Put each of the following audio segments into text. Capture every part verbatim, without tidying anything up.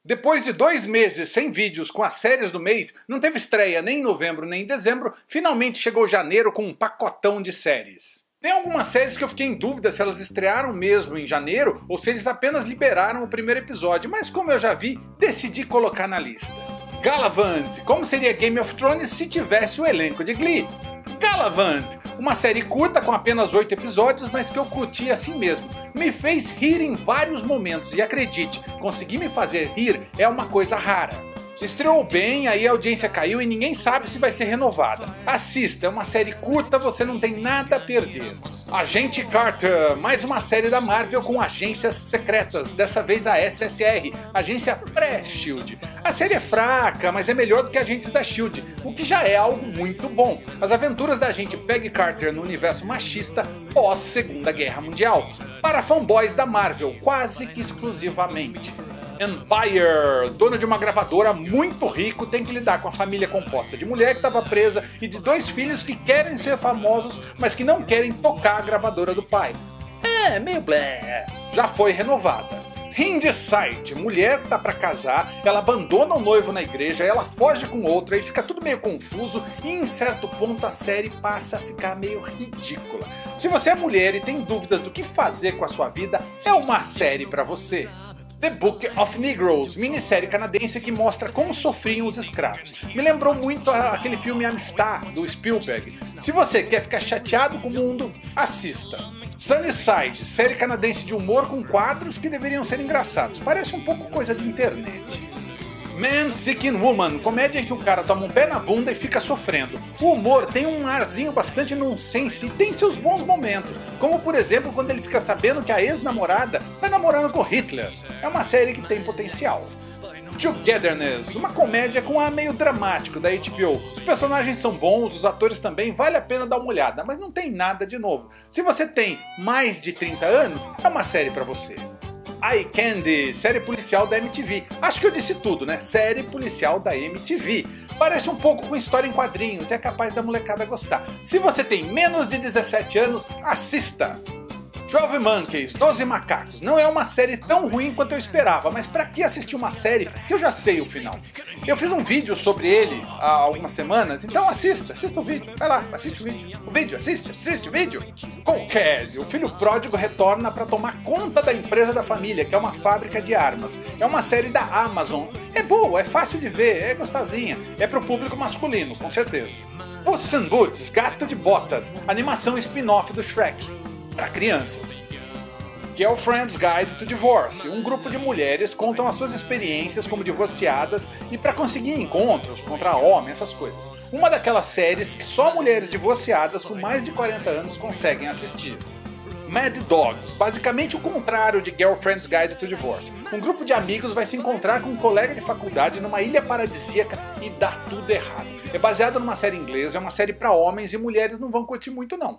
Depois de dois meses sem vídeos com as séries do mês, não teve estreia nem em novembro nem em dezembro, finalmente chegou janeiro com um pacotão de séries. Tem algumas séries que eu fiquei em dúvida se elas estrearam mesmo em janeiro ou se eles apenas liberaram o primeiro episódio, mas como eu já vi, decidi colocar na lista. Galavant, como seria Game of Thrones se tivesse o elenco de Glee? Galavant, uma série curta com apenas oito episódios, mas que eu curti assim mesmo. Me fez rir em vários momentos e acredite, conseguir me fazer rir é uma coisa rara. Estreou bem, aí a audiência caiu e ninguém sabe se vai ser renovada. Assista, é uma série curta, você não tem nada a perder. Agente Carter, mais uma série da Marvel com agências secretas, dessa vez a S S R, agência pré-Shield. A série é fraca, mas é melhor do que Agentes da Shield, o que já é algo muito bom. As aventuras da agente Peggy Carter no universo machista pós Segunda Guerra Mundial. Para fanboys da Marvel, quase que exclusivamente. Empire, dono de uma gravadora muito rico, tem que lidar com a família composta de mulher que estava presa e de dois filhos que querem ser famosos, mas que não querem tocar a gravadora do pai. É, meio blé. Já foi renovada. Hindsight, mulher tá pra casar, ela abandona o noivo na igreja, ela foge com outro, aí fica tudo meio confuso e em certo ponto a série passa a ficar meio ridícula. Se você é mulher e tem dúvidas do que fazer com a sua vida, é uma série pra você. The Book of Negroes, minissérie canadense que mostra como sofriam os escravos. Me lembrou muito aquele filme Amistad, do Spielberg. Se você quer ficar chateado com o mundo, assista. Sunnyside, série canadense de humor com quadros que deveriam ser engraçados. Parece um pouco coisa de internet. Man Seeking Woman, comédia em que o cara toma um pé na bunda e fica sofrendo. O humor tem um arzinho bastante nonsense e tem seus bons momentos, como por exemplo quando ele fica sabendo que a ex-namorada tá namorando com Hitler. É uma série que tem potencial. Togetherness, uma comédia com ar meio dramático da H B O. Os personagens são bons, os atores também, vale a pena dar uma olhada, mas não tem nada de novo. Se você tem mais de trinta anos, é uma série pra você. Eye Candy, série policial da M T V. Acho que eu disse tudo, né? Série policial da M T V. Parece um pouco com história em quadrinhos e é capaz da molecada gostar. Se você tem menos de dezessete anos, assista! doze Monkeys, doze Macacos, não é uma série tão ruim quanto eu esperava, mas pra que assistir uma série que eu já sei o final? Eu fiz um vídeo sobre ele há algumas semanas, então assista, assista o vídeo, vai lá, assiste o vídeo. O vídeo, assiste, assiste o vídeo. Cokeed, o filho pródigo retorna pra tomar conta da empresa da família, que é uma fábrica de armas. É uma série da Amazon, é boa, é fácil de ver, é gostosinha, é pro público masculino, com certeza. Puss in Boots, Gato de Botas, animação spin-off do Shrek. Para crianças. Girlfriend's Guide to Divorce, um grupo de mulheres contam as suas experiências como divorciadas e para conseguir encontros contra homem, essas coisas. Uma daquelas séries que só mulheres divorciadas com mais de quarenta anos conseguem assistir. Mad Dogs, basicamente o contrário de Girlfriend's Guide to Divorce. Um grupo de amigos vai se encontrar com um colega de faculdade numa ilha paradisíaca e dá tudo errado. É baseado numa série inglesa, é uma série para homens e mulheres não vão curtir muito não.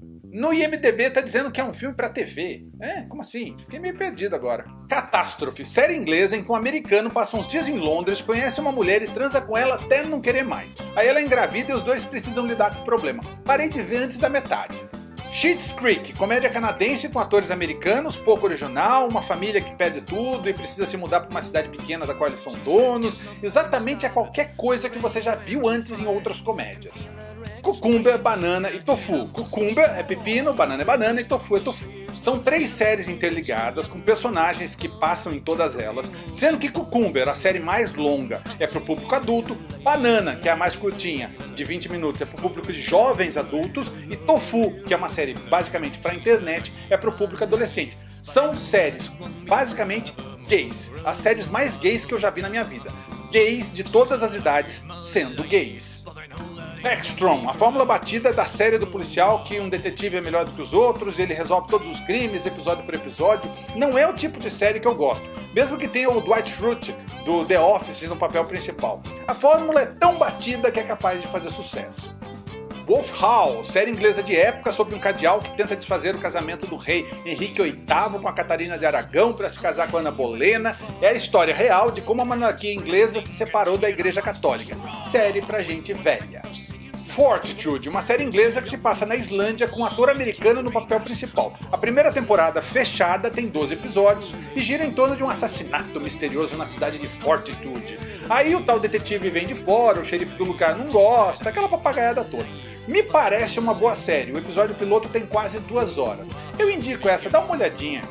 No I M D B tá dizendo que é um filme pra T V. É, como assim? Fiquei meio perdido agora. Catástrofe, série inglesa em que um americano passa uns dias em Londres, conhece uma mulher e transa com ela até não querer mais. Aí ela é engravida e os dois precisam lidar com o problema. Parei de ver antes da metade. Schitt's Creek, comédia canadense com atores americanos, pouco original, uma família que perde tudo e precisa se mudar para uma cidade pequena da qual eles são donos, exatamente a qualquer coisa que você já viu antes em outras comédias. Cucumber, banana e tofu. Cucumber é pepino, banana é banana e tofu é tofu. São três séries interligadas com personagens que passam em todas elas, sendo que Cucumber, a série mais longa, é para o público adulto, Banana, que é a mais curtinha, de vinte minutos, é para o público de jovens adultos, e Tofu, que é uma série basicamente para a internet, é para o público adolescente. São séries basicamente gays, as séries mais gays que eu já vi na minha vida. Gays de todas as idades sendo gays. Ekstrom, a fórmula batida da série do policial que um detetive é melhor do que os outros, ele resolve todos os crimes episódio por episódio. Não é o tipo de série que eu gosto, mesmo que tenha o Dwight Schrute do The Office no papel principal. A fórmula é tão batida que é capaz de fazer sucesso. Wolf Hall, série inglesa de época sobre um cardeal que tenta desfazer o casamento do rei Henrique oitavo com a Catarina de Aragão para se casar com Ana Bolena. É a história real de como a monarquia inglesa se separou da Igreja Católica. Série pra gente velha. Fortitude, uma série inglesa que se passa na Islândia com um ator americano no papel principal. A primeira temporada, fechada, tem doze episódios e gira em torno de um assassinato misterioso na cidade de Fortitude. Aí o tal detetive vem de fora, o xerife do lugar não gosta, aquela papagaiada toda. Me parece uma boa série, o episódio piloto tem quase duas horas. Eu indico essa, dá uma olhadinha.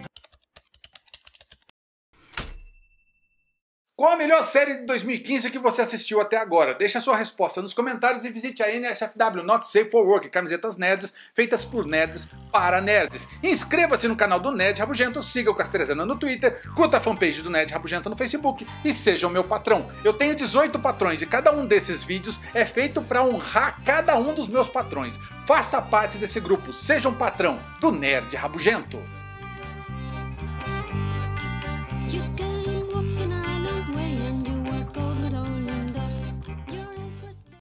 Qual a melhor série de dois mil e quinze que você assistiu até agora? Deixe a sua resposta nos comentários e visite a N S F W Not Safe for Work, camisetas nerds feitas por nerds para nerds. Inscreva-se no canal do Nerd Rabugento, siga o Castrezana no Twitter, curta a fanpage do Nerd Rabugento no Facebook e seja o meu patrão. Eu tenho dezoito patrões e cada um desses vídeos é feito para honrar cada um dos meus patrões. Faça parte desse grupo, seja um patrão do Nerd Rabugento.